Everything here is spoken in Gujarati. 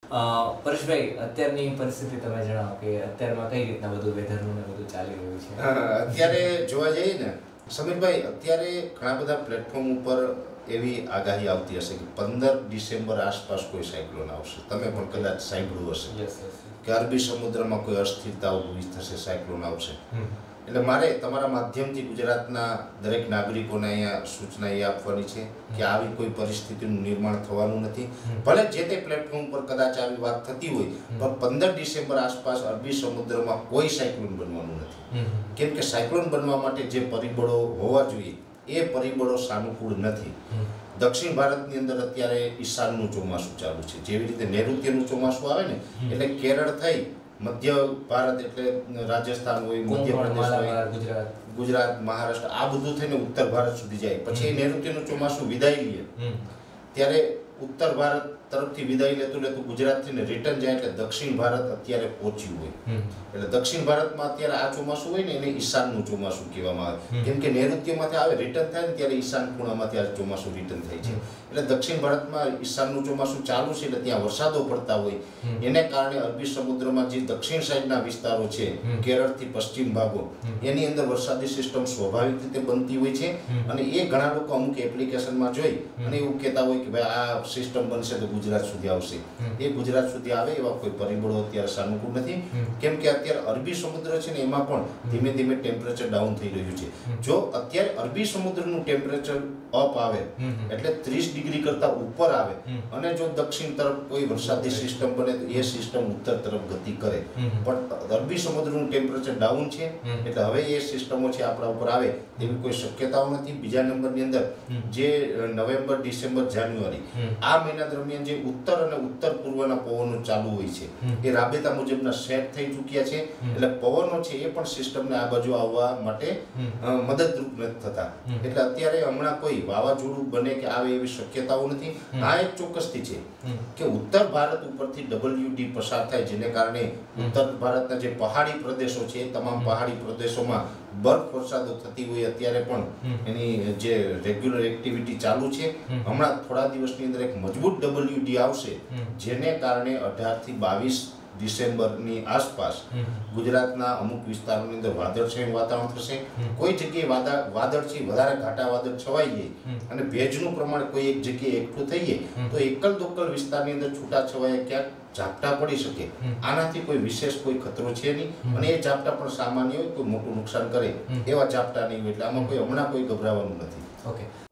પરેશભાઈ, અત્યારની પરિસ્થિતિ તમે જણાવો કે અત્યારમાં કઈ રીતના બધું વેધરનું ને બધું ચાલી રહ્યું છે? અત્યારે જોવા જઈએ ને સમીરભાઈ, અત્યારે ઘણા બધા પ્લેટફોર્મ ઉપર એવી આગાહી આવતી હશે કે 15 ડિસેમ્બર આસપાસ કોઈ સાયક્લોન આવશે. તમે પણ કદાચ સાંભળ્યું હશે કે અરબી સમુદ્રમાં કોઈ અસ્થિરતા ઊભી થશે, સાયક્લોન આવશે. એટલે મારે તમારા માધ્યમથી ગુજરાતના દરેક નાગરિકોને અહીંયા સૂચના એ આપવાની છે કે આવી કોઈ પરિસ્થિતિનું નિર્માણ થવાનું નથી. ભલે જે તે પ્લેટફોર્મ પર કદાચ આવી વાત થતી હોય, પણ 15 ડિસેમ્બર આસપાસ અરબી સમુદ્રમાં કોઈ સાયક્લોન બનવાનું નથી. કેમ કે સાયક્લોન બનવા માટે જે પરિબળો હોવા જોઈએ એ પરિબળો સાનુકૂળ નથી. દક્ષિણ ભારતની અંદર અત્યારે ઈશાનનું ચોમાસું ચાલુ છે. જેવી રીતે નૈઋત્યનું ચોમાસું આવે ને એટલે કેરળ થઈ મધ્ય ભારત એટલે રાજસ્થાન હોય, મધ્યપ્રદેશ હોય, ગુજરાત, મહારાષ્ટ્ર, આ બધું થઈને ઉત્તર ભારત સુધી જાય. પછી નૈઋત્યનું ચોમાસું વિદાય લે ત્યારે ઉત્તર ભારત તરફથી વિદાય લેતું ગુજરાતથી રિટર્ન જાય એટલે દક્ષિણ ભારત અત્યારે પહોંચ્યું હોય. એટલે દક્ષિણ ભારતમાં અત્યારે આ ચોમાસું હોય ને એને ઈશાનનું ચોમાસું કહેવામાં આવે. કેમ કે નૈઋત્યમાંથી આવે રિટર્ન થાય ને ત્યારે ઈશાન ખૂણામાંથી આ ચોમાસું રિટર્ન થાય છે. એટલે દક્ષિણ ભારતમાં ઈશાનનું ચોમાસું ચાલુ છે એટલે ત્યાં વરસાદો પડતા હોય. એને કારણે અરબી સમુદ્રમાં જે દક્ષિણ સાઈડના વિસ્તારો છે, કેરળથી પશ્ચિમ ભાગો, એની અંદર વરસાદી સિસ્ટમ સ્વાભાવિક રીતે બનતી હોય છે. અને એ ઘણા લોકો અમુક એપ્લિકેશનમાં જોઈ અને એવું કહેતા હોય કે ભાઈ આ સિસ્ટમ બનશે તો ગુજરાત સુધી આવશે. એ ગુજરાત સુધી આવે એવા કોઈ પરિબળો અત્યારે સાનુકૂળ નથી. કેમ કે અત્યારે અરબી સમુદ્ર છે ને એમાં પણ ધીમે ધીમે ટેમ્પરેચર ડાઉન થઈ રહ્યું છે. જો અત્યારે અરબી સમુદ્રનું ટેમ્પરેચર અપ આવે એટલે 30 ડિગ્રી કરતા ઉપર આવે અને જો દક્ષિણ તરફ કોઈ વરસાદી સિસ્ટમ બને તો એ સિસ્ટમ ઉત્તર તરફ ગતિ કરે. પણ અરબી સમુદ્રનું ટેમ્પરેચર ડાઉન છે એટલે હવે એ સિસ્ટમો છે આપણા ઉપર આવે એવી કોઈ શક્યતાઓ નથી. બીજા નંબરની અંદર જે નવેમ્બર, ડિસેમ્બર, જાન્યુઆરી આ મહિના દરમિયાન જે ઉત્તર અને ઉત્તર પૂર્વના પવનો ચાલુ હોય છે એ રાબેતા મુજબના સેટ થઈ ચૂક્યા છે. એટલે પવનો છે એ પણ સિસ્ટમને આ બાજુ આવવા માટે મદદરૂપ નથી થતા. એટલે અત્યારે હમણાં કોઈ વાવાઝોડું બને કે આવે એવી શક્યતાઓ નથી. આ એક ચોક્કસથી છે કે ઉત્તર ભારત ઉપરથી WD પસાર થાય, જેને કારણે ઉત્તર ભારતના જે પહાડી પ્રદેશો છે એ તમામ પહાડી પ્રદેશોમાં બરફ વરસાદો થતી હોય અત્યારે પણ એની જે રેગ્યુલર એક્ટિવિટી ચાલુ છે. હમણાં થોડા દિવસની અંદર એક મજબૂત WD આવશે જેને કારણે 18 થી 22 ડિસેમ્બરની આસપાસ ગુજરાતના અમુક વિસ્તારોની અંદર વાદળછાયું વાતાવરણ થશે. કોઈ જગ્યાએ વાદળથી વધારે ઘાટા વાદળ છવાઈ જાય અને ભેજનું પ્રમાણ કોઈ એક જગ્યાએ એકઠું થઈ જાય તો એકલ દોકલ વિસ્તારની અંદર છૂટા છવાયા ક્યાંક ઝાપટા પડી શકે. આનાથી કોઈ વિશેષ કોઈ ખતરો છે નહીં અને એ ઝાપટા પણ સામાન્ય હોય, કોઈ મોટું નુકસાન કરે એવા ઝાપટા નહીં હોય. એટલે આમાં કોઈ હમણાં કોઈ ગભરાવાનું નથી. ઓકે.